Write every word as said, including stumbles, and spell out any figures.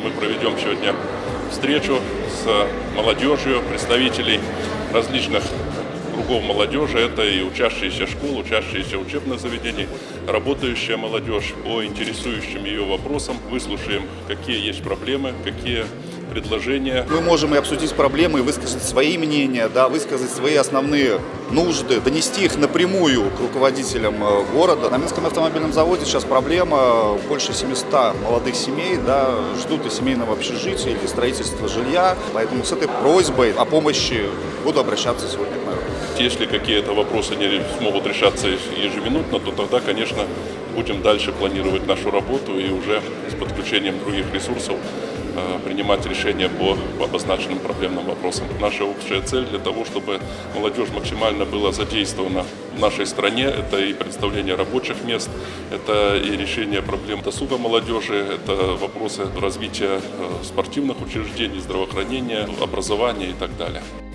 Мы проведем сегодня встречу с молодежью, представителей различных кругов молодежи. Это и учащиеся школ, учащиеся учебных заведений, работающая молодежь, по интересующим ее вопросам. Выслушаем, какие есть проблемы, какие предложения. Мы можем и обсудить проблемы, и высказать свои мнения, да, высказать свои основные нужды, донести их напрямую к руководителям города. На Минском автомобильном заводе сейчас проблема: больше семисот молодых семей, да, ждут и семейного общежития, или строительства жилья. Поэтому с этой просьбой о помощи буду обращаться сегодня к мэру. Если какие-то вопросы не смогут решаться ежеминутно, то тогда, конечно, будем дальше планировать нашу работу и уже с подключением других ресурсов принимать решения по обозначенным проблемным вопросам. Наша общая цель для того, чтобы молодежь максимально была задействована в нашей стране. Это и предоставление рабочих мест, это и решение проблем досуга молодежи, это вопросы развития спортивных учреждений, здравоохранения, образования и так далее.